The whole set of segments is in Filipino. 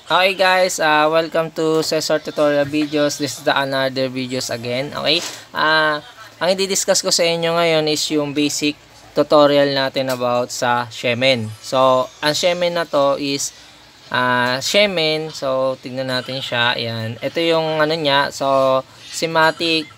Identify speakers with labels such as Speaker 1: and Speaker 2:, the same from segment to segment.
Speaker 1: Okay guys, welcome to Cesar Tutorial Videos. This is the another videos again. Okay, ang i-discuss ko sa inyo ngayon is yung basic tutorial natin about sa Shemen. So, ang Shemen na to is Shemen. So, tignan natin siya. Ayan. Ito yung ano niya. So, Simatic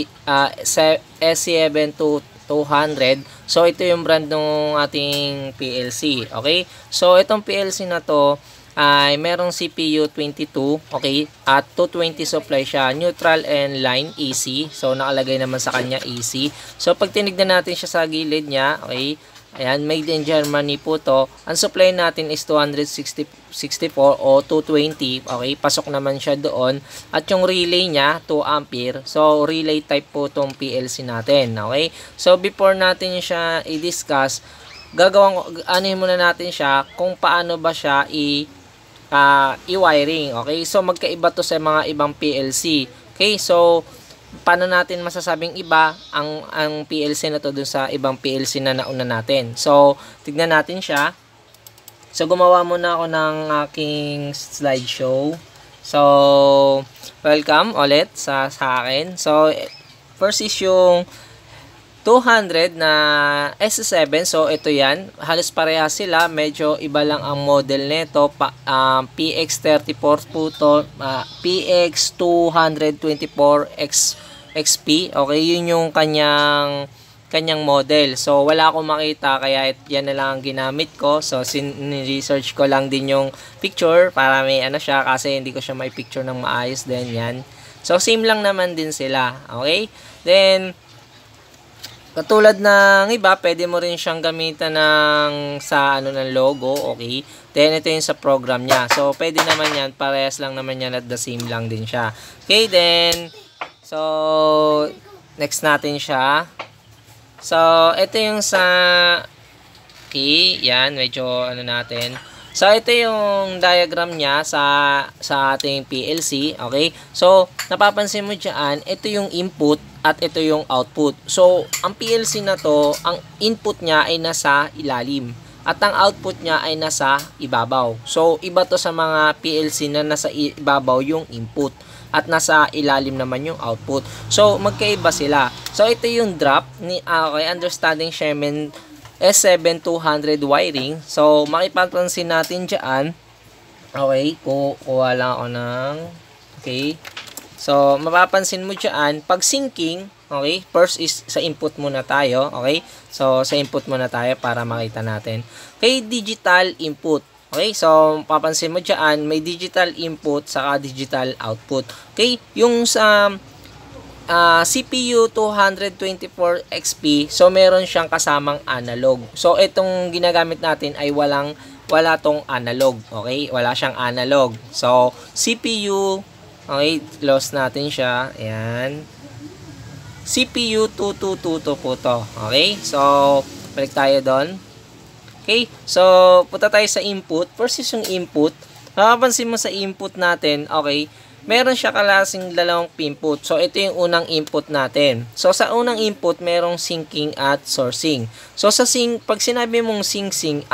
Speaker 1: SC7-200. So, ito yung brand ng ating PLC. Okay? So, itong PLC na to ay merong CPU 22, okay, at 220 supply siya, neutral and line AC. So nakalagay naman sa kanya AC. So pag tinignan natin siya sa gilid niya, okay, ayan, made in Germany po to. Ang supply natin is 264 o 220, okay, pasok naman siya doon. At yung relay niya 2 ampere. So relay type po tong PLC natin, okay. So before natin siya i-discuss, anuhin muna natin siya kung paano ba siya i-wiring. Okay, so magkaiba to sa mga ibang PLC. Okay, so paano natin masasabing iba ang PLC na to dun sa ibang PLC na nauna natin? So tignan natin siya. So gumawa muna ako ng aking slideshow. So welcome ulit sa akin. So first is yung 200 na S7. So ito yan, halos parehas sila, medyo iba lang ang model nito. PX34 po to, PX224X XP. Okay, yun yung kanyang model. So wala akong makita, kaya yan na lang ang ginamit ko. So research ko lang din yung picture para may ano siya, kasi hindi ko siya may picture ng maayos din yan. So same lang naman din sila. Okay, then katulad ng iba, pwede mo rin siyang gamitan sa ng logo, okay? Then ito yung sa program niya. So pwede naman yan, parehas lang naman yan at the same lang din siya. Okay, then so next natin siya. So ito yung sa okay, yan, medyo natin. So ito yung diagram niya sa ating PLC, okay? So napapansin mo diyan, ito yung input at ito yung output. So ang PLC na to, ang input niya ay nasa ilalim at ang output niya ay nasa ibabaw. So iba to sa mga PLC na nasa ibabaw yung input at nasa ilalim naman yung output. So magkaiba sila. So ito yung drop ni okay, understanding Shemen S7-200 wiring. So makipapansin natin dyan, okay, kuha lang ako ng okay. So mapapansin mo dyan, pag syncing, okay, first is sa input muna tayo, okay. So sa input muna tayo para makita natin. Okay, digital input. Okay, so papansin mo dyan, may digital input saka digital output. Okay, yung sa CPU 224 XP, so meron siyang kasamang analog. So itong ginagamit natin ay wala tong analog, okay? Wala siyang analog. So CPU, okay, close natin siya. Ayan. CPU 2222 po to. Okay? So balik tayo doon. Okay? So punta tayo sa input. First is yung input. Mapapansin mo sa input natin, okay, meron siya kalasing dalawang input. So ito yung unang input natin. So sa unang input merong syncing at sourcing. So sa pag sinabi mong syncing,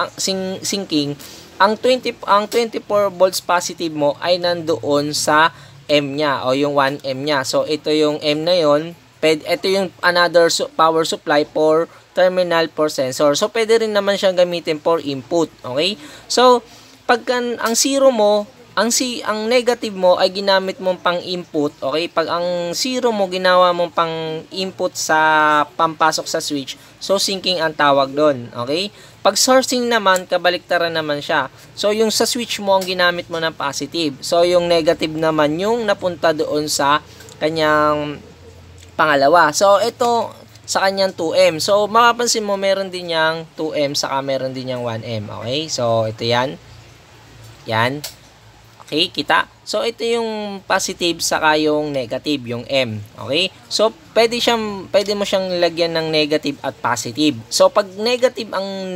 Speaker 1: ang 24 volts positive mo ay nandoon sa M niya o yung 1M niya. So ito yung M na yon. Ito yung another power supply for terminal for sensor. So pwede rin naman siyang gamitin for input. Okay? So pag ang zero mo, ang negative mo ay ginamit mong pang input, okay? Pag ang zero mo ginawa mong pang input sa pampasok sa switch, so syncing ang tawag doon, okay? Pag sourcing naman, kabaliktaran naman siya. So yung sa switch mo ang ginamit mo ng positive. So yung negative naman yung napunta doon sa kanyang pangalawa. So ito sa kanyang 2M. So mapapansin mo meron din yang 2M saka meron din yang 1M, okay? So ito yan. Yan. Okay, kita? So, ito yung positive saka yung negative, yung M. Okay? So, pwede mo siyang nilagyan ng negative at positive. So, pag negative ang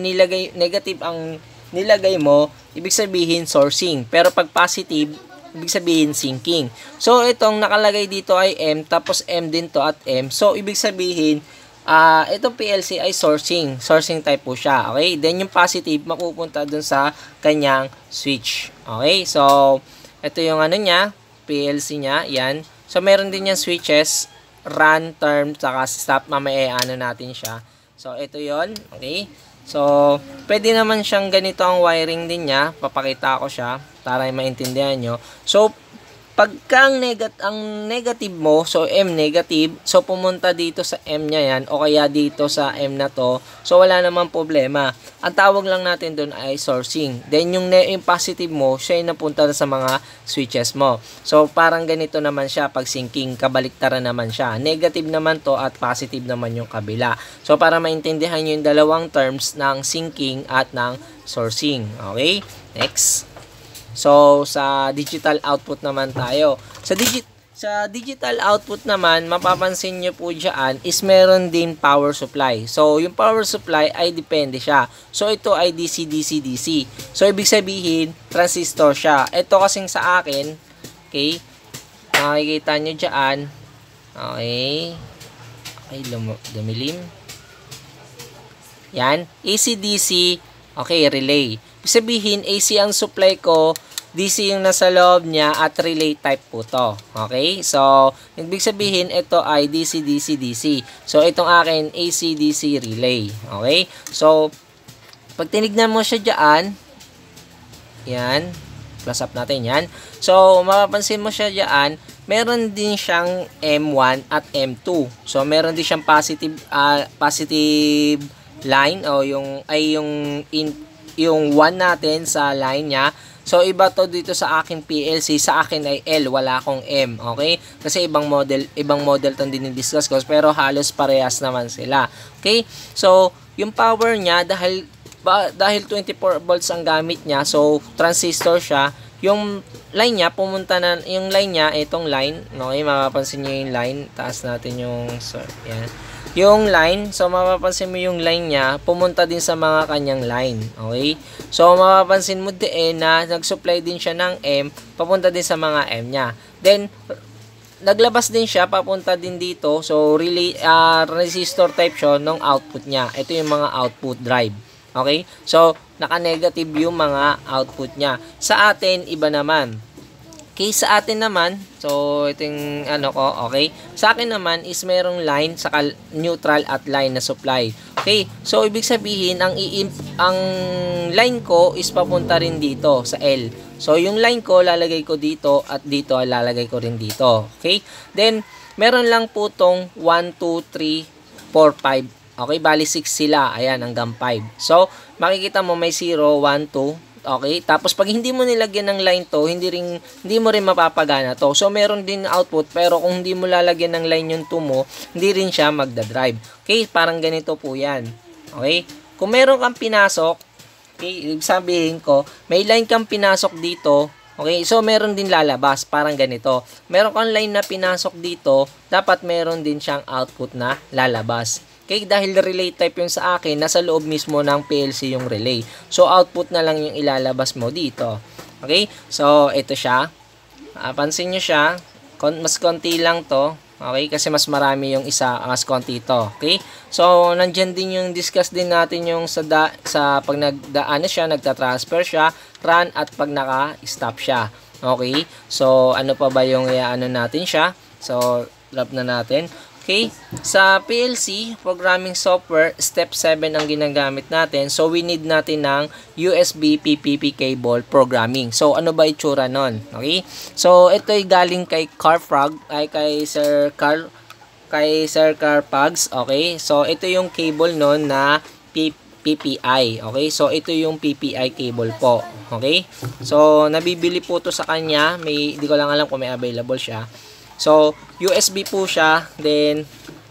Speaker 1: nilagay mo, ibig sabihin sourcing. Pero pag positive, ibig sabihin syncing. So, itong nakalagay dito ay M, tapos M din to at M. So, ibig sabihin, itong PLC ay sourcing type po siya, okay? Then yung positive mapupunta dun sa kanyang switch, okay? So ito yung ano niya, PLC niya, yan. So meron din yung switches, run, term, saka stop, mamaya ano natin siya. So ito yon, okay? So pwede naman siyang ganito ang wiring din niya, papakita ko siya para maintindihan nyo. So pagka ang negative mo, so M negative, so pumunta dito sa M niya yan, o kaya dito sa M na to, so wala namang problema. Ang tawag lang natin doon ay sourcing. Then yung positive mo, siya yung napunta sa mga switches mo. So parang ganito naman siya pag syncing, kabaliktaran naman siya. Negative naman to at positive naman yung kabila. So para maintindihan nyo yung dalawang terms ng syncing at ng sourcing. Okay? Next. So, sa digital output naman tayo. Sa digital output naman, mapapansin nyo po dyan is meron din power supply. So, yung power supply ay depende siya. So, ito ay DC, DC, DC. So, ibig sabihin, transistor siya. Ito kasing sa akin, okay, makikita nyo dyan, okay, dumilim. Yan, AC, DC, okay, relay. Ibig sabihin, AC ang supply ko, DC yung nasa loob niya, at relay type po to. Okay? So, ibig sabihin, ito ay DC, DC, DC. So, itong akin, AC, DC, relay. Okay? So, pag tinignan mo siya dyan, yan, plus up natin yan. So, mapapansin mo siya dyan, meron din siyang M1 at M2. So, meron din siyang positive line, o yung 1 natin sa line niya. So, iba to dito sa aking PLC. Sa akin ay L, wala akong M. Okay? Kasi ibang model tong dinidiscuss ko. Pero halos parehas naman sila. Okay? So, yung power niya, dahil 24 volts ang gamit niya, so, transistor siya. Yung line niya, yung line niya, itong line. Okay? Mapapansin nyo yung line. Taas natin yung, yan. Yung line, so mapapansin mo yung line niya, pumunta din sa mga kanyang line. Okay? So mapapansin mo din na nag-supply din siya ng M, papunta din sa mga M niya. Then, naglabas din siya, papunta din dito. So, resistor type siya ng output niya. Ito yung mga output drive. Okay? So, naka-negative yung mga output niya. Sa atin, iba naman. Okay, sa atin naman, so ito yung ano ko, okay. Sa akin naman is merong line, saka neutral at line na supply. Okay, so ibig sabihin, ang line ko is papunta rin dito sa L. So yung line ko, lalagay ko dito at dito, lalagay ko rin dito. Okay, then meron lang po tong 1, 2, 3, 4, 5. Okay, bali 6 sila, ayan, hanggang 5. So, makikita mo may 0, 1, 2. Okay, tapos pag hindi mo nilagyan ng line to, hindi mo rin mapapagana to. So meron din output, pero kung hindi mo lalagyan ng line yung 2 mo, hindi rin siya magda-drive. Okay, parang ganito po 'yan. Okay? Kung meron kang pinasok, okay, ibig sabihin ko, may line kang pinasok dito, okay? So meron din lalabas, parang ganito. Meron kang line na pinasok dito, dapat meron din siyang output na lalabas. Okay, dahil relay type yung sa akin, nasa loob mismo ng PLC yung relay. So, output na lang yung ilalabas mo dito. Okay, so, ito siya. Pansin nyo siya, mas konti lang to. Okay, kasi mas marami yung isa, mas konti to. Okay, so, nandyan din yung discuss din natin yung sa pag nagdaan siya, nagtatransfer siya, run, at pag naka-stop siya. Okay, so, ano pa ba yung ano natin siya? So, love na natin. Okay, sa PLC, programming software, step 7 ang ginagamit natin. So, we need natin ng USB PPP cable programming. So, ano ba itsura nun? Okay, so, ito ay galing kay Carfrog, ay kay Sir Carl Pugs. Okay, so, ito yung cable nun na PPI. Okay, so, ito yung PPI cable po. Okay, so, nabibili po to sa kanya. Di ko lang alam kung may available siya. So, USB po siya, then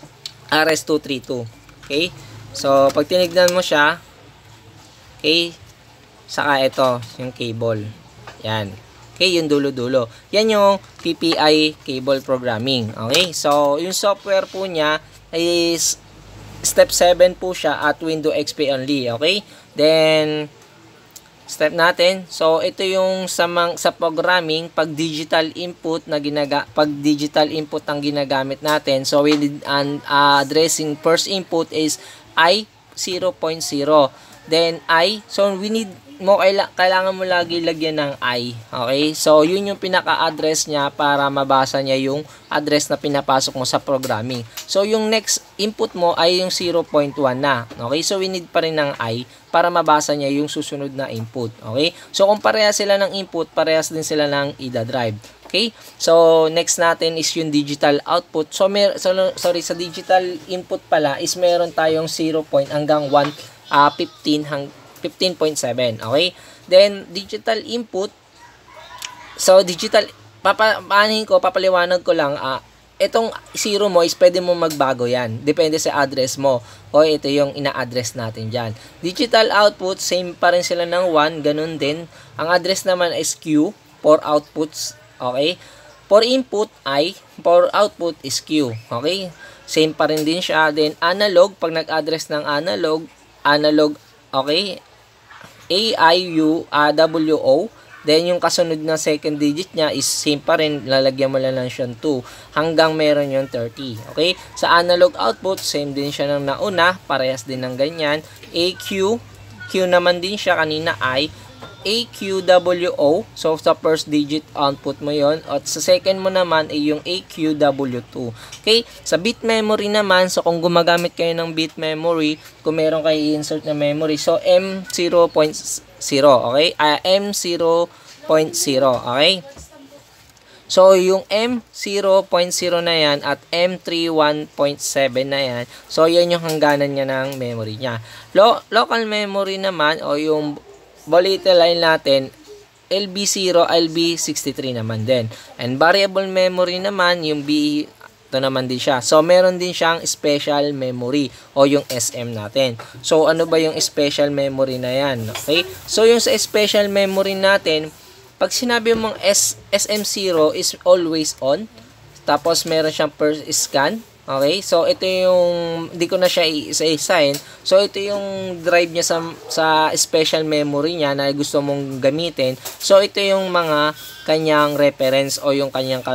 Speaker 1: RS-232. Okay? So, pag tinignan mo siya, okay, saka ito, yung cable. Yan. Okay, yung dulo-dulo. Yan yung PPI cable programming. Okay? So, yung software po niya is step 7 po siya at Windows XP only. Okay? Then, step natin. So ito yung sa programming, pag digital input ang ginagamit natin. So we need an addressing first input is I 0.0. Then so we need kailangan mo lagi lagyan ng I. Okay? So, yun yung pinaka-address niya para mabasa niya yung address na pinapasok mo sa programming. So, yung next input mo ay yung 0.1 na. Okay? So, we need pa rin ng I para mabasa niya yung susunod na input. Okay? So, kung parehas sila ng input, parehas din sila ng ida-drive. Okay? So, next natin is yung digital output. So, sa digital input pala is meron tayong 0 hanggang 15.7. Okay? Then, digital input. So, papaliwanag ko lang. Itong 0 mo is pwede mo magbago yan. Depende sa address mo. O, ito yung ina-address natin dyan. Digital output, same pa rin sila ng 1. Ganun din. Ang address naman is Q for outputs. Okay? For input, I. For output is Q. Okay? Same pa rin din siya. Then, analog. Pag nag-address ng analog, okay? AIUWO. Then, yung kasunod na second digit niya is same pa rin. Lalagyan mo lang siyang 2 hanggang meron yung 30. Okay? Sa analog output, same din siya ng nauna. Parehas din ng ganyan. AQ. Q naman din siya. Kanina I. AQWO. So, sa first digit output mo yon. At sa second mo naman ay yung AQW2. Okay? Sa bit memory naman, so kung gumagamit kayo ng bit memory, kung meron kayo i-insert na memory, so M0.0. Okay? M0.0. Okay? So, yung M0.0 na yan at M31.7 na yan, so yan yung hangganan niya ng memory niya. Local memory naman, o yung volatile line natin, LB0, LB63 naman din. And variable memory naman, yung B, ito naman din siya. So, meron din siyang special memory o yung SM natin. So, ano ba yung special memory na yan? Okay? So, yung sa special memory natin, pag sinabi mong SM0 is always on, tapos meron siyang first scan. Okay, so ito yung, hindi ko na siya isa-isahin. So ito yung drive niya sa special memory niya na gusto mong gamitin. So ito yung mga kanyang reference o yung kanyang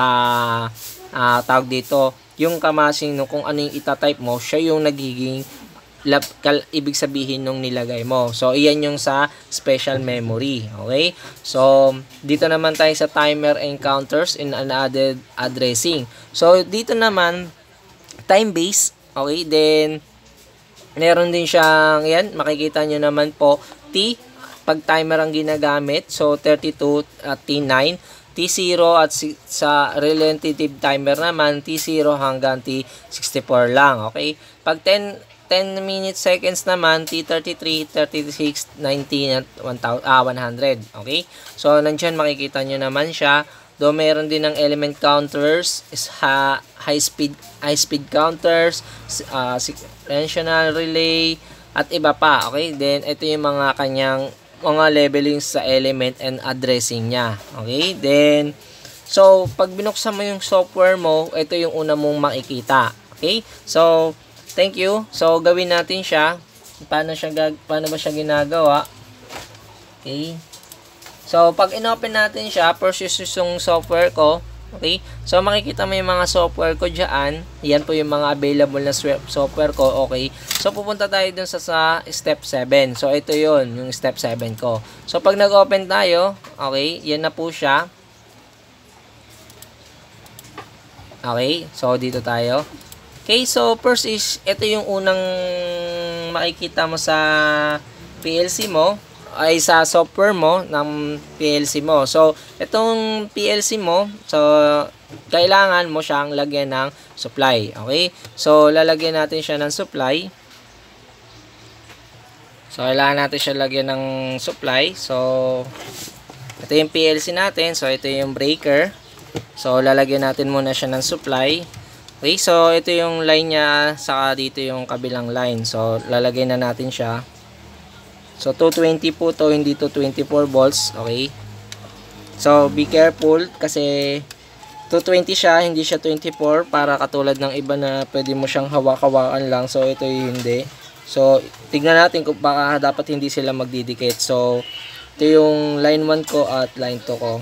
Speaker 1: tawag dito, yung kamasing no, kung ano yung itatype mo, siya yung nagiging ibig sabihin nung nilagay mo. So iyan yung sa special memory. Okay, so dito naman tayo sa timer encounters in unadded addressing. So dito naman time base. Okay, then meron din siyang, yan, makikita nyo naman po, T, pag timer ang ginagamit, so 32 at T9, T0 at sa relative timer naman, T0 hanggang T64 lang. Okay, pag 10 minutes seconds naman, T33, 36, 19 at 100. Okay, so nandyan makikita nyo naman siya. Do meron din ng element counters, is high speed counters, sequential relay at iba pa. Okay, then ito yung mga kanyang mga levelings sa element and addressing niya. Okay, then so pag binuksan mo yung software mo, ito yung una mong makikita. Okay, so thank you. So gawin natin siya. Paano ba siya ginagawa? Okay. So, pag in-open natin siya, first yung software ko. Okay? So, makikita mo yung mga software ko dyan. Yan po yung mga available na software ko. Okay? So, pupunta tayo dun sa step 7. So, ito yon yung step 7 ko. So, pag nag-open tayo, okay, yan na po siya. Okay? So, dito tayo. Okay? So, first is, ito yung unang makikita mo sa PLC mo. Ay sa software mo ng PLC mo. So, itong PLC mo, so, kailangan mo siyang lagyan ng supply. Okay? So, lalagyan natin siya ng supply. So, kailangan natin siya lagyan ng supply. So, ito yung PLC natin. So, ito yung breaker. So, lalagyan natin muna siya ng supply. Okay? So, ito yung line niya, saka dito yung kabilang line. So, lalagyan na natin siya. So, 220 po to, hindi to 24 volts. Okay? So, be careful kasi 220 siya, hindi siya 24 para katulad ng iba na pwede mo siyang hawak-hawakan lang. So, ito yung hindi. So, tignan natin kung baka dapat hindi sila magdidikit. So, ito yung line 1 ko at line 2 ko.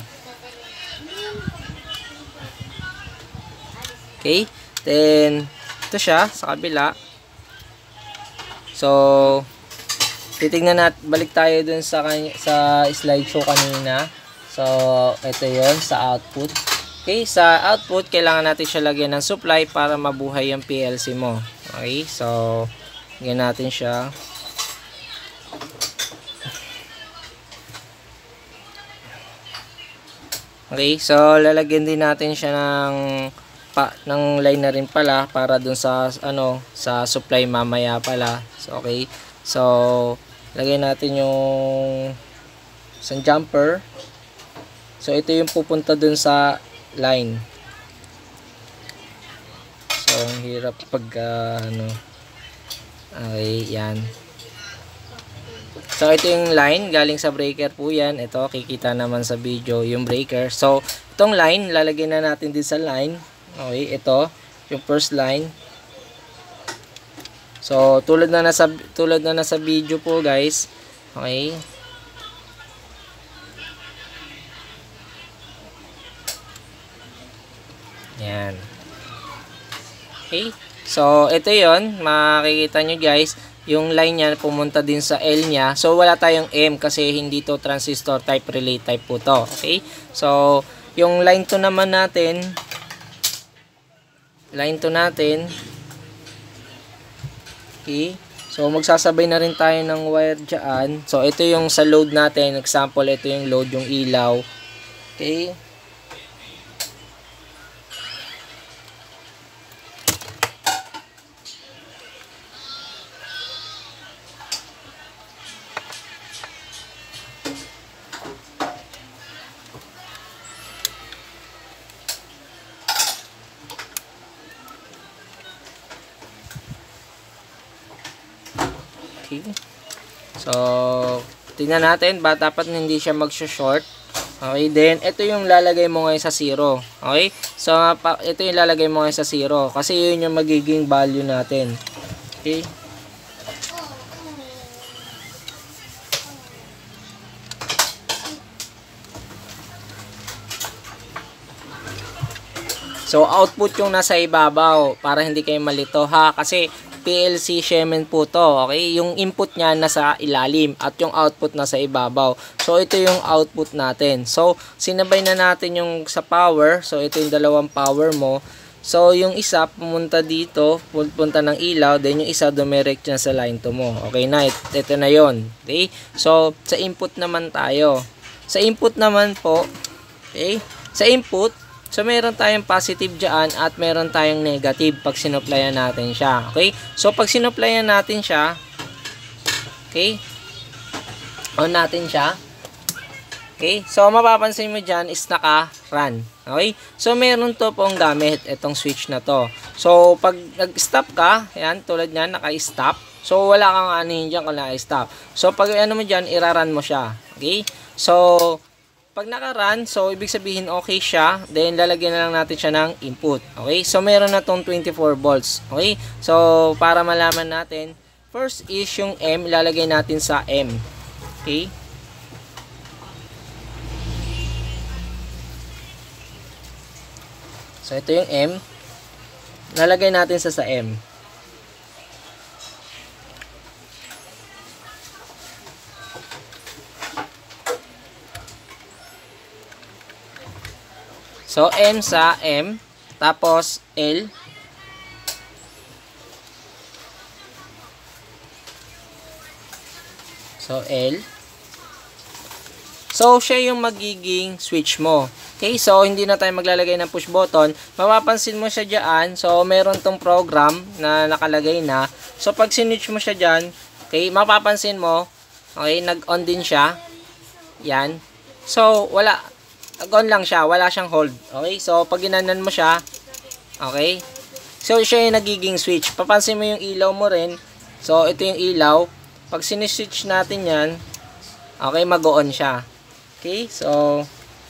Speaker 1: Okay? Then, ito siya sa kabila. So, titignan natin, balik tayo dun sa slideshow kanina. So, ito yon sa output. Okay, sa output, kailangan natin siya lagyan ng supply para mabuhay yung PLC mo. Okay, so, lagyan natin siya. Okay, so, lalagyan din natin siya ng line na rin pala para dun sa, sa supply mamaya pala. So, okay, so, lagyan natin yung isang jumper. So, ito yung pupunta dun sa line. So, ang hirap pag okay, yan. So, ito yung line galing sa breaker po yan. Ito, kikita naman sa video yung breaker. So, itong line, lalagyan na natin din sa line. Okay, ito yung first line. So, tulad na nasa video po, guys. Okay. Yan. Okay. So, ito yon, makikita nyo guys, yung line niya pumunta din sa L niya. So, wala tayong M kasi hindi to transistor type, relay type po to. Okay. So, yung line 2 naman natin, okay. So, magsasabay na rin tayo ng wire dyan. So, ito yung sa load natin. Example, ito yung load, yung ilaw. Okay. So, tingnan natin ba dapat hindi siya mag-short. Okay, then ito yung lalagay mo ngayon sa 0. Okay? So, ito yung lalagay mo ngayon sa 0 kasi yun yung magiging value natin. Okay? So, output yung nasa ibabaw para hindi kayo malito ha kasi PLC Shemen po to, okay? Yung input niya nasa ilalim at yung output nasa ibabaw. So, ito yung output natin. So, sinabay na natin yung sa power. So, ito yung dalawang power mo. So, yung isa pumunta dito, pupunta ng ilaw, then yung isa dumirect dyan sa line 2 mo. Okay na, ito na yon. Okay? So, sa input naman tayo. Sa input naman po, okay? Sa input, so, meron tayong positive dyan at meron tayong negative pag sinuplayan natin siya. Okay? So, pag sinuplayan natin siya, okay? On natin siya. Okay? So, mapapansin mo dyan is naka-run. Okay? So, meron to pong gamit itong switch na to. So, pag nag-stop ka, yan, tulad nyan, naka-stop. So, wala kang anihin dyan kung naka-stop. So, pag ano mo dyan, iraran mo siya. Okay? So, pag naka-run, so ibig sabihin okay siya, then lalagyan na lang natin siya ng input. Okay? So meron na tong 24 volts. Okay? So para malaman natin, first is yung M, ilalagay natin sa M. Okay? So ito yung M. Lalagay natin sa M. So, M sa M, tapos L. So, L. So, siya yung magiging switch mo. Okay, so hindi na tayo maglalagay ng push button. Mapapansin mo siya dyan. So, meron tong program na nakalagay na. So, pag sinwitch mo siya dyan, okay, mapapansin mo, okay, nag-on din siya. Yan. So, on lang siya, wala siyang hold. Okay? So, pag ginanan mo siya, okay? So, siya yung nagiging switch. Papansin mo yung ilaw mo rin. So, ito yung ilaw. Pag siniswitch natin yan, okay, mag-on siya. Okay? So,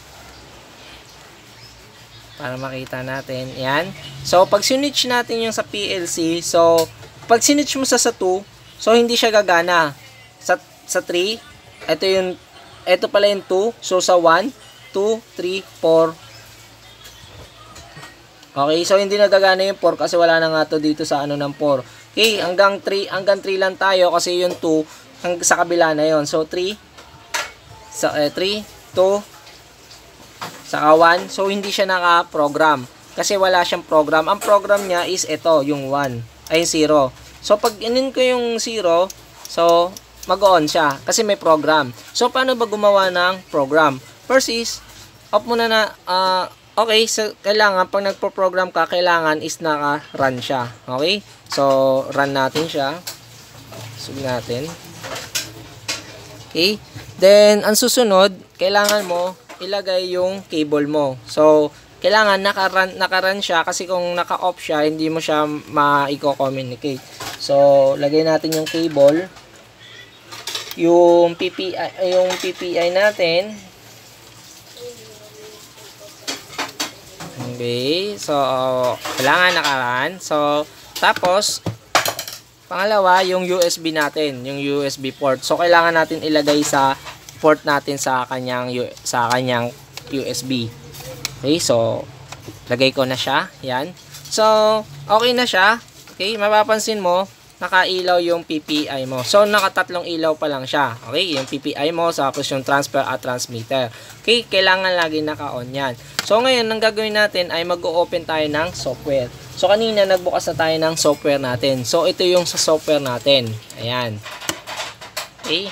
Speaker 1: para makita natin. Yan. So, pag sinwitch natin yung sa PLC, so, pag sinwitch mo sa 2, So, hindi siya gagana. Sa 3, ito pala yung 2. So, sa 1, 2, 3, 4. Okay, so hindi na gagana yung 4 kasi wala na nga to dito sa ano ng 4. Okay, hanggang 3 lang tayo kasi yung 2 sa kabila na yon. So, 3, 2, saka 1. So, hindi siya naka-program. Kasi wala siyang program. Ang program niya is ito, yung 1. Ay, 0. So, pag inin ko yung 0, so, mag-on siya. Kasi may program. So, paano ba gumawa ng program? First is, off muna na, okay, so, kailangan, pag nagpo-program ka, kailangan is naka-run siya. Okay? So, run natin siya. Sub natin. Okay? Then, ang susunod, kailangan mo ilagay yung cable mo. So, kailangan naka-run siya kasi kung naka-off siya, hindi mo siya ma-communicate. So, lagay natin yung cable. Yung PPI natin. Okay. So, kailangan naka-run. So, tapos pangalawa, yung USB natin, yung USB port. So, kailangan natin ilagay sa port natin sa kanyang USB. Okay, so lagay ko na siya. Yan. So, okay na siya. Okay, mapapansin mo, nakailaw yung PPI mo. So, nakatatlong ilaw pa lang siya. Okay, yung PPI mo, tapos yung transfer at transmitter. Okay, kailangan lagi naka-on yan. So, ngayon, ang gagawin natin ay mag-o-open tayo ng software. So, kanina nagbukas na tayo ng software natin. So, ito yung sa software natin. Ayan. Okay.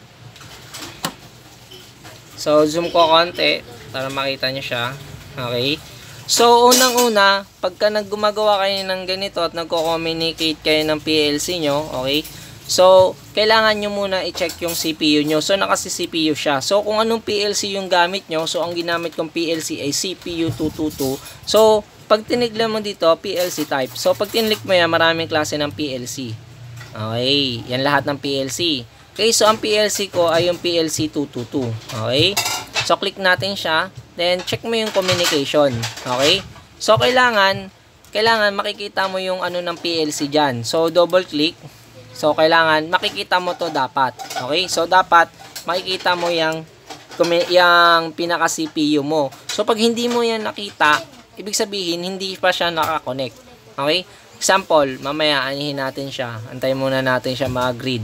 Speaker 1: So, zoom ko konti para makita nyo siya. Okay. So, unang-una, pagka gumagawa kayo ng ganito at nagko-communicate kayo ng PLC nyo, okay. So, kailangan nyo muna i-check yung CPU nyo. So, nakasi-CPU siya. So, kung anong PLC yung gamit nyo, so, ang ginamit kong PLC ay CPU 222. So, pag tinignan mo dito, PLC type. So, pag tinlik mo yan, maraming klase ng PLC. Okay. Yan lahat ng PLC. Okay, so ang PLC ko ay yung PLC 222. Okay? So, click natin siya. Then, check mo yung communication. Okay? So, kailangan makikita mo yung ano ng PLC dyan. So, double click. So, kailangan makikita mo to dapat. Okay? So, dapat makikita mo yung pinaka-CPU mo. So, pag hindi mo yan nakita, ibig sabihin, hindi pa siya nakakonect. Okay? Example, mamaya anihin natin siya. Antayin muna natin siya mag-grid.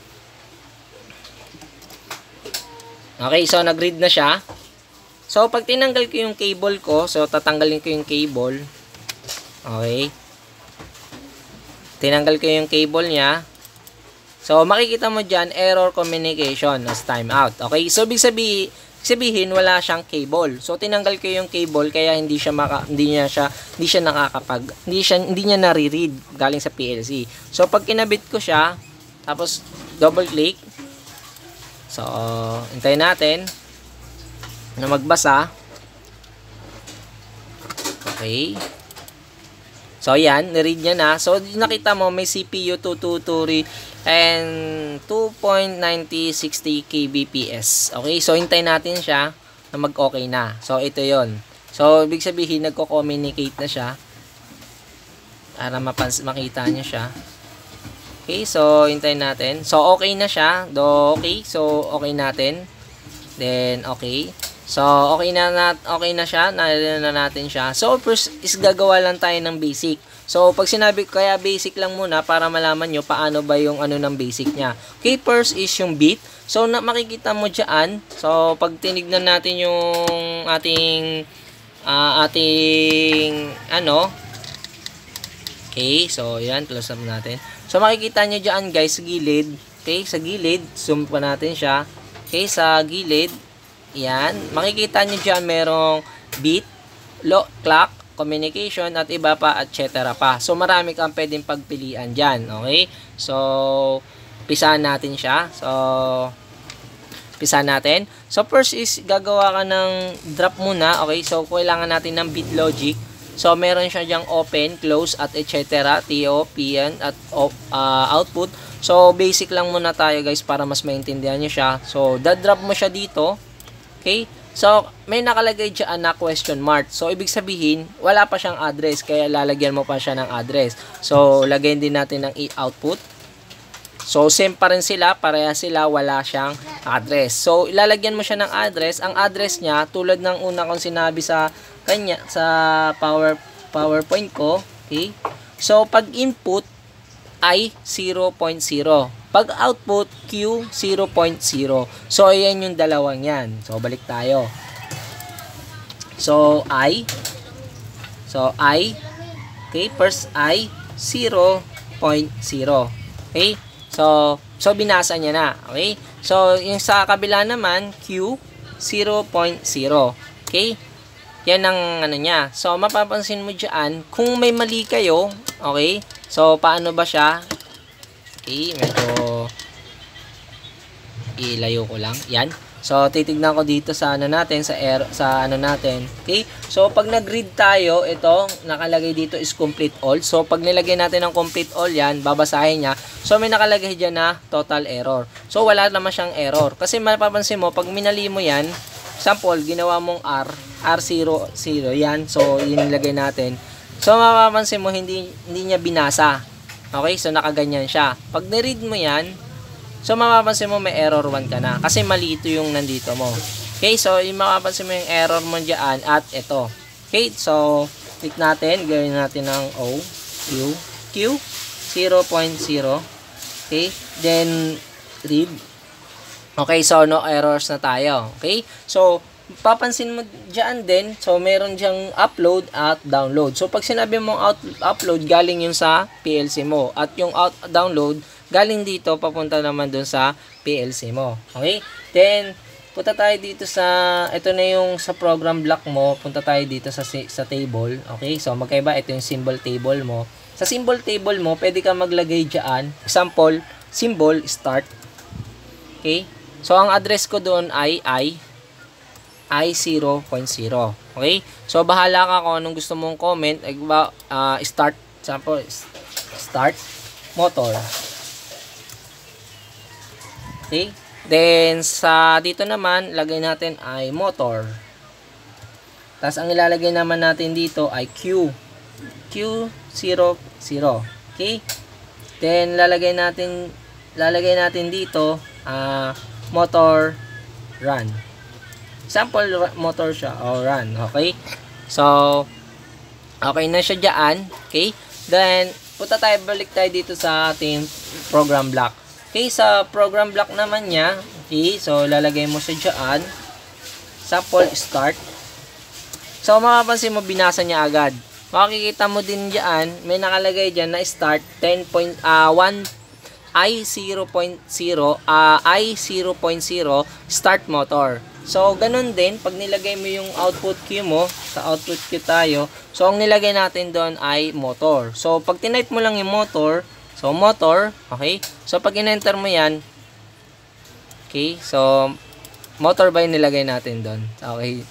Speaker 1: Okay, so nag-grid na siya. So, pag tinanggal ko yung cable ko, so tatanggalin ko yung cable. Okay. Tinanggal ko yung cable niya. So, makikita mo dyan, error communication as timeout. Okay, so ibig sabihin wala siyang cable. So, tinanggal ko yung cable kaya hindi niya nare-read galing sa PLC. So, pag kinabit ko siya, tapos double click. So, hintayin natin na magbasa. Okay. So, yan. Niread niya na. So, nakita mo may CPU 223 and 2.9060 kbps. Okay. So, hintayin natin siya na mag-okay na. So, ito yon. So, ibig sabihin, nagko-communicate na siya. Para makita niyo siya. Okay. So, hintayin natin. So, okay na siya. Okay. So, okay natin. Then, okay. So, okay na siya. Nalala na natin siya. So, first is gagawa lang tayo ng basic. So, pag sinabi ko, kaya basic lang muna para malaman nyo paano ba yung ano ng basic niya. Okay, first is yung bit. So, makikita mo dyan. So, pag tinignan natin yung ating okay, so, yan. Close up natin. So, makikita nyo dyan, guys, sa gilid. Okay, sa gilid. Zoom pa natin siya. Okay, sa gilid. Yan. Makikita nyo dyan merong bit, clock, communication, at iba pa, etc. pa. So, marami kang pwedeng pagpilian dyan. Okay? So, pisahan natin siya. So, pisahan natin. So, first is, gagawa ka ng drop muna. Okay? So, kailangan natin ng bit logic. So, meron siya dyang open, close, at etc. TO, PN, at output. So, basic lang muna tayo, guys, para mas maintindihan nyo siya. So, dadrop mo siya dito. Okay? So, may nakalagay dyan na question mark. So, ibig sabihin, wala pa siyang address. Kaya lalagyan mo pa siya ng address. So, lagyan din natin ng output. So, same pa rin sila, pareha sila, wala siyang address. So, ilalagyan mo siya ng address. Ang address niya, tulad ng una kong sinabi sa kanya, sa PowerPoint ko, okay? So, pag input ay 0.0. Pag output, Q 0.0. So, ayan yung dalawang yan. So, balik tayo. So, I. Okay, first I, 0.0. Okay? So, binasa niya na. Okay? So, yung sa kabila naman, Q, 0.0. Okay? Yan ang ano niya. So, mapapansin mo dyan, kung may mali kayo, okay? So, paano ba siya? Okay, medyo ilayo ko lang. Yan. So, titignan ko dito sa ano natin, sa ano natin. Okay? So, pag nag-read tayo, ito, nakalagay dito is complete all. So, pag nilagay natin ng complete all yan, babasahin niya. So, may nakalagay dyan na total error. So, wala naman siyang error. Kasi mapapansin mo, pag minali mo yan, sample, ginawa mong R0, 0, yan. So, yun nilagay natin. So, mapapansin mo, hindi niya binasa. Okay? So, nakaganyan siya. Pag niread mo yan, so, mapapansin mo may error 1 ka na. Kasi mali ito yung nandito mo. Okay, so, yung mapapansin mo yung error mo dyan at ito. Okay, so, click natin. Gawin natin ng O, Q, 0.0. Okay, then, read. Okay, so, no errors na tayo. Okay, so, papansin mo dyan din, so, meron dyang upload at download. So, pag sinabi mong upload, galing yung sa PLC mo. At yung download, galing dito, papunta naman dun sa PLC mo. Okay? Then, punta tayo dito sa, ito na yung sa program block mo, punta tayo dito sa table. Okay? So, magkaiba, ito yung symbol table mo. Sa symbol table mo, pwede ka maglagay dyan. Example, symbol, start. Okay? So, ang address ko doon ay I 0.0. Okay? So, bahala ka kung anong gusto mong comment. Start, example, start, motor. Okay? Then, sa dito naman, lagay natin ay motor. Tapos, ang ilalagay naman natin dito ay Q. Q00. Okay? Then, lalagay natin dito, motor run. Sample motor siya, o run. Okay? So, okay na siya dyan. Okay? Then, balik tayo dito sa ating program block. Okay, sa program block naman niya, okay, so lalagay mo siya dyan. Sample, start. So, mapapansin mo, binasa niya agad. Makikita mo din dyan, may nakalagay dyan na start 1 I0.0, I0.0, start motor. So, ganun din, pag nilagay mo yung output queue mo, sa output queue tayo, so, ang nilagay natin doon ay motor. So, pag tinype mo lang yung motor, so, motor, okay? So, pag in-enter mo yan, okay? So, motor ba yung nilagay natin doon? Okay.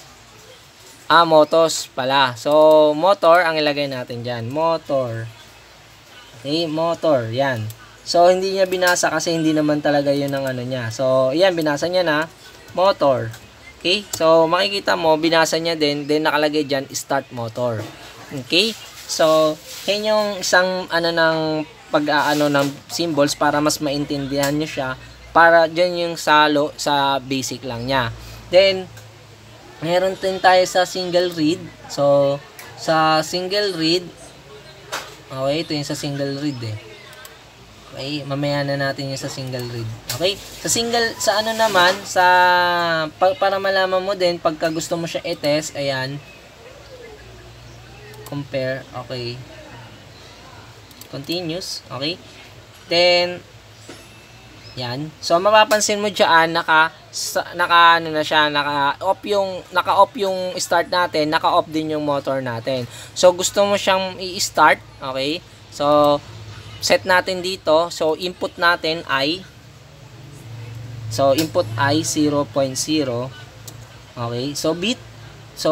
Speaker 1: Motos pala. So, motor ang ilagay natin dyan. Motor. Okay, motor. Yan. So, hindi niya binasa kasi hindi naman talaga yun ang ano niya. So, yan, binasa niya na. Motor. Okay? So, makikita mo, binasa niya din. Then, nakalagay dyan, start motor. Okay? So, yan yung isang ano ng pag-aano ng symbols para mas maintindihan nyo siya, para dyan yung sa basic lang niya. Then, meron din tayo sa single read. So, sa single read, okay, ito yung sa single read eh. Okay, mamaya na natin yung sa single read. Okay, sa ano naman, para malaman mo din, pagka gusto mo siya i-test, ayan, compare, okay, continuous, okay. Then, yan. So, mapapansin mo dyan, naka-off yung start natin, naka-off din yung motor natin. So, gusto mo siyang i-start, okay. So, set natin dito. So, input natin ay, so, input ay 0.0. Okay. So, bit. So,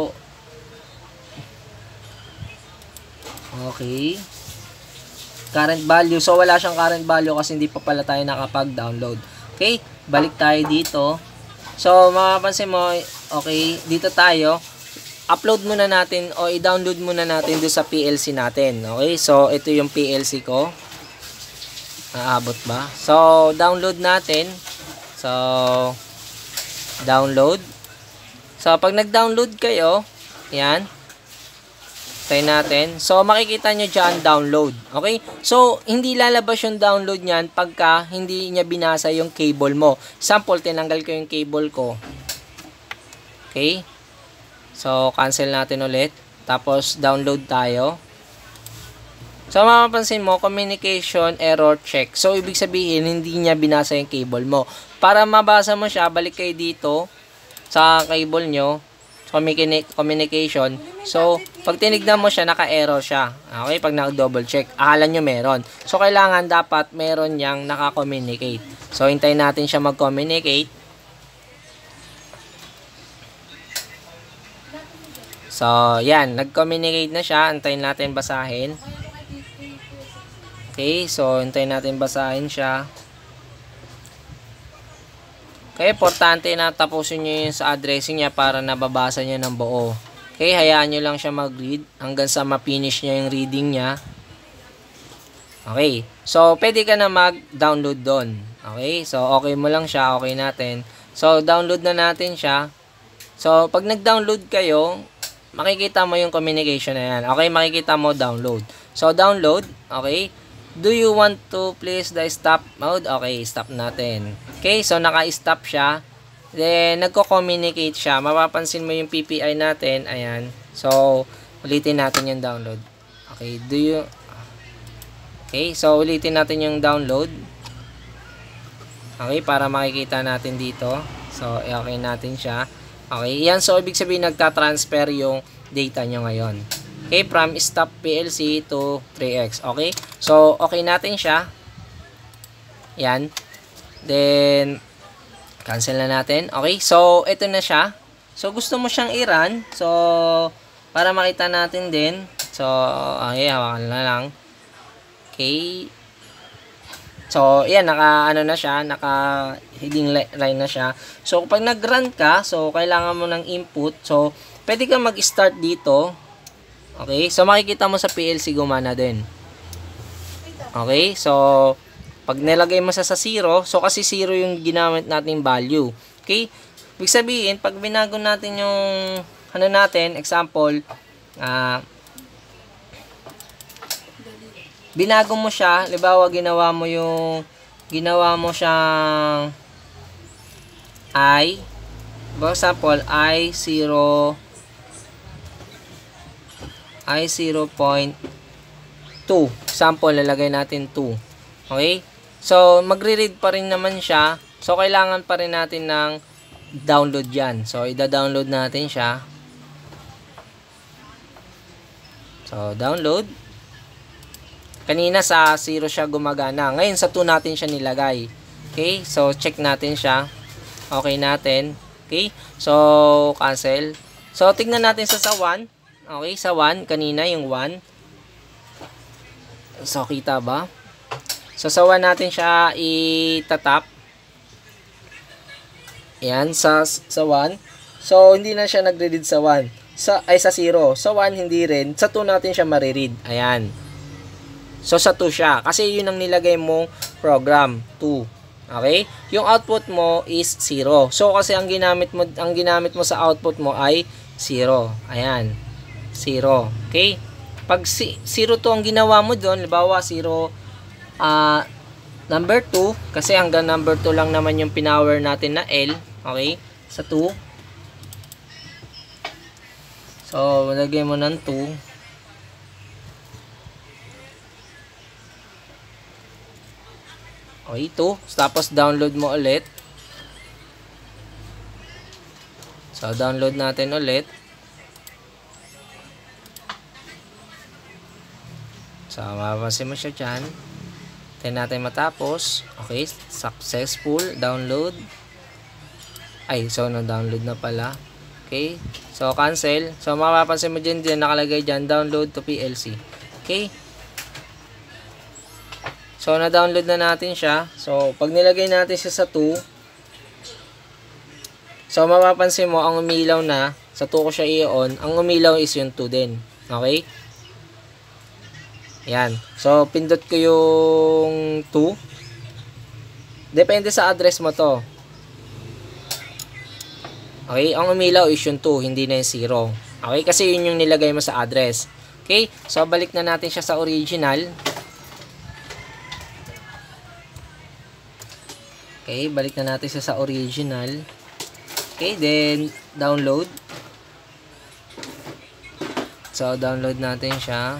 Speaker 1: okay. Current value. So, wala siyang current value kasi hindi pa pala tayo nakapag-download. Okay? Balik tayo dito. So, mapapansin mo, okay, dito tayo. Upload muna natin o i-download muna natin doon sa PLC natin. Okay? So, ito yung PLC ko. Aabot ba? So, download natin. So, download. So, pag nag-download kayo, yan. Try natin. So, makikita nyo dyan, download. Okay? So, hindi lalabas yung download nyan pagka hindi niya binasa yung cable mo. Example, tinanggal ko yung cable ko. Okay? So, cancel natin ulit. Tapos, download tayo. So, mapapansin mo, communication error check. So, ibig sabihin, hindi niya binasa yung cable mo. Para mabasa mo siya, balik kayo dito sa cable nyo. Communication. So, pag tinignan mo siya, naka-error siya. Okay? Pag naka-double check, akala nyo meron. So, kailangan dapat meron niyang naka-communicate. So, hintayin natin siya mag-communicate. So, yan. Nag-communicate na siya. Hintayin natin basahin. Okay, so hintayin natin basahin siya. Okay, importante na tapusin nyo yung sa addressing niya para nababasa niya ng buo. Okay, hayaan nyo lang siya mag-read hanggang sa ma-finish niya yung reading niya. Okay, so pwede ka na mag-download doon. Okay, so okay mo lang siya, okay natin. So, download na natin siya. So, pag nag-download kayo, makikita mo yung communication na yan. Okay, makikita mo download. So, download, okay. Do you want to place the stop mode? Okay, stop natin. Okay, so naka-stop siya. Then, nagko-communicate siya. Mapapansin mo yung PPI natin. Ayan. So, ulitin natin yung download. Okay, okay, so ulitin natin yung download. Okay, para makikita natin dito. So, okay natin siya. Okay, yan. So, ibig sabihin, nagka-transfer yung data nyo ngayon. Okay, from stop PLC to 3X. Okay, so okay natin siya. Yan. Then, cancel na natin. Okay, so ito na siya. So, gusto mo siyang i-run. So, para makita natin din. So, okay, hawakan na lang. Okay. So, yan, naka-ano na siya. Naka-heading line na siya. So, pag nag-run ka, so, kailangan mo ng input. So, pwede ka mag-start dito. Okay, so makikita mo sa PLC gumana din. Okay, so pag nilagay mo sa 0, so kasi 0 yung ginamit nating value. Okay, ibig sabihin, pag binago natin yung ano natin, example, binago mo siya, halimbawa ginawa mo siyang for example, I0.2. Sample, lalagay natin 2. Okay? So, magre-read pa rin naman siya. So, kailangan pa rin natin ng download yan. So, ida-download natin siya. So, download. Kanina sa 0 siya gumagana. Ngayon, sa 2 natin siya nilagay. Okay? So, check natin siya. Okay natin. Okay? So, cancel. So, tignan natin sa 1. Okay, sa 1, kanina yung 1. So, kita ba? So, sa 1 natin siya itatap. Ayan, sa 1. So, hindi na siya nagre-read sa 1. Sa 0. Sa 1, hindi rin. Sa 2 natin siya mariread. Ayan. So, sa 2 siya. Kasi yun ang nilagay mong program. 2. Okay? Yung output mo is 0. So, kasi ang ginamit mo sa output mo ay 0. Ayan. 0. Okay? Pag 0 to ang ginawa mo doon, halimbawa 0 number 2, kasi hanggang number 2 lang naman yung pinower natin na L. Okay? Sa 2. So, lagay mo ng 2. Okay, 2. Tapos, download mo ulit. So, download natin ulit. So, mapapansin mo siya dyan. Tayo natin matapos. Okay, successful. Download. Ay, so, na-download na pala. Okay, so, cancel. So, mapapansin mo dyan, nakalagay dyan, download to PLC. Okay. So, na-download na natin siya. So, pag nilagay natin siya sa 2, so, mapapansin mo, ang umilaw na, sa 2 ko siya i-on, ang umilaw is yung 2 din. Okay? Yan. So, pindot ko yung 2. Depende sa address mo to. Okay, ang umilaw is yung 2, hindi na yung 0. Okay, kasi yun yung nilagay mo sa address. Okay, so balik na natin siya sa original. Okay, balik na natin siya sa original. Okay, then download. So, download natin siya.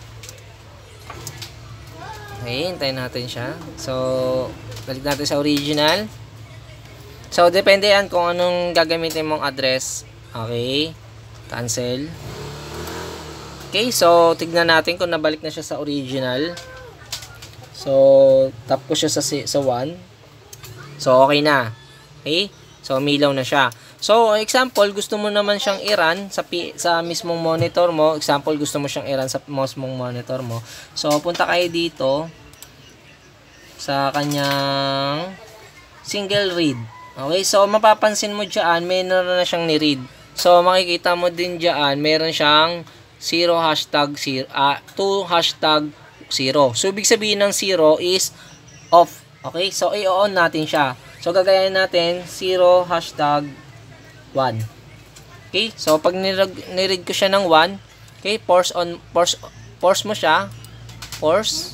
Speaker 1: Okay, hintayin natin siya. So, balik natin sa original. So, depende yan kung anong gagamitin mong address. Okay, cancel. Okay, so, tignan natin kung nabalik na siya sa original. So, tap ko siya sa 1. So, okay na. Okay, so, umilaw na siya. So, example, gusto mo naman siyang i-run sa mismong monitor mo. Example, gusto mo siyang i-run sa mismong monitor mo. So, punta kayo dito sa kanyang single read. Okay, so mapapansin mo dyan, meron na siyang ni-read. So, makikita mo din dyan, meron siyang 0 hashtag 0, 2 hashtag 0. So, ibig sabihin ng 0 is off. Okay, so i-on natin siya. So, gagayahin natin 0 hashtag 1. Okay, so pag niread ko siya ng 1, okay, force mo siya. Force.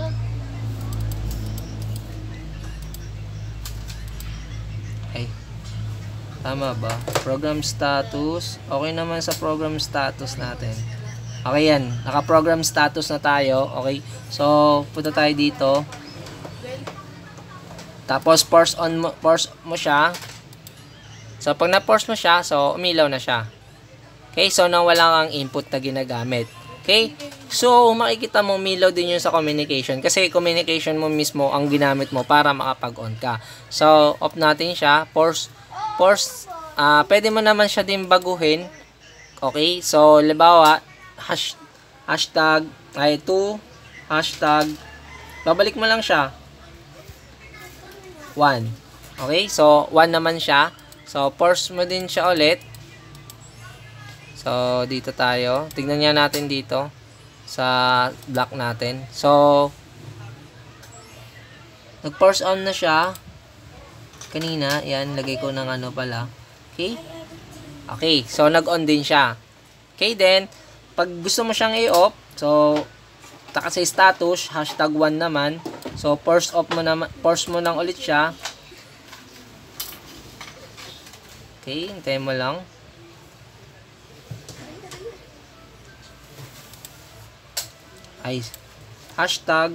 Speaker 1: Okay. Tama ba? Program status. Okay naman sa program status natin. Okay yan. Naka-program status na tayo. Okay. So, punta tayo dito. Tapos, force mo siya. So, pag na-force mo siya, so, umilaw na siya. Okay. So, nang wala kang input na ginagamit. Okay. So, makikita mo umilaw din yun sa communication. Kasi communication mo mismo ang ginamit mo para makapag-on ka. So, off natin siya. Force, pwede mo naman siya din baguhin. Okay, so, libawa, hashtag, 2, hashtag, babalik mo lang siya, 1. Okay, so, 1 naman siya. So, force mo din siya ulit. So, dito tayo. Tignan niya natin dito sa block natin. So, nag-force on na siya. Kanina, yan, lagay ko ng ano pala. Okay? Okay, so nag-on din siya. Okay, then, pag gusto mo siyang i-off, so, taka sa status, hashtag 1 naman. So, force mo nang ulit siya. Okay, hintayin mo lang. Ay, hashtag.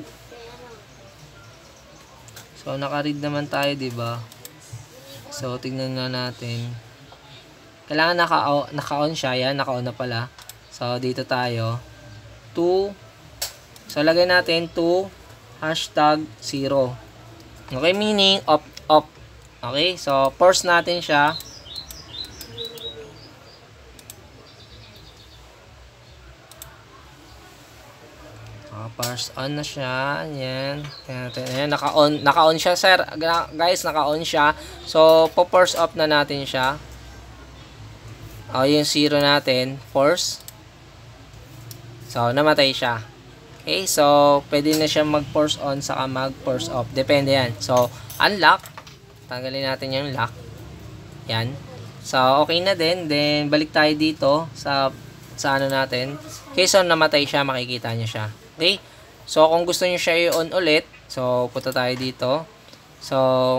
Speaker 1: So, naka-read naman tayo, diba? So, tignan nga natin. Kailangan naka-on siya. Yan, naka-on na pala. So, dito tayo. 2. So, lagay natin 2 hashtag 0. Okay, meaning off. Okay, so, force natin siya. Force on na siya. Ayan. Ayan, naka-on siya, sir. Guys, naka-on siya. So, po-force off na natin siya. O, yung 0 natin. Force. So, namatay siya. Okay, so, pwede na siya mag-force on saka mag-force off. Depende yan. So, unlock. Tanggalin natin yung lock. Yan. So, okay na din. Then, balik tayo dito sa ano natin. Okay, so, namatay siya. Makikita niyo siya. Okay? So, kung gusto niyo siya i-on ulit, so, punta tayo dito. So,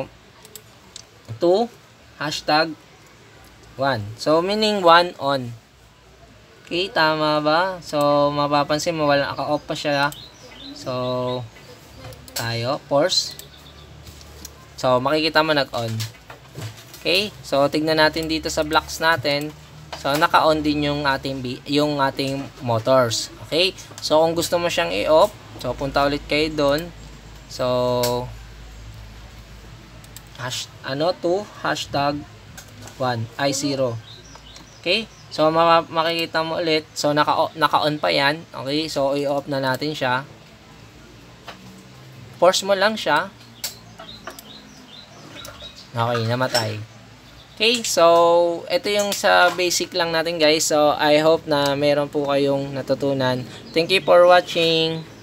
Speaker 1: 2, hashtag 1. So, meaning 1 on. Okay, tama ba? So, mapapansin mo, wala naka-off pa siya. So, tayo, force. So, makikita mo nag-on. Okay? So, tignan natin dito sa blocks natin. So, naka-on din yung ating motors. Okay? So, kung gusto mo siyang i-off, so, punta ulit kayo doon. So, 2, hashtag 1, ay 0. Okay? So, makikita mo ulit. So, naka-on pa yan. Okay? So, i-off na natin siya. Force mo lang siya. Okay, namatay. Okay, so, ito yung sa basic lang natin, guys. So, I hope na meron po kayong natutunan. Thank you for watching.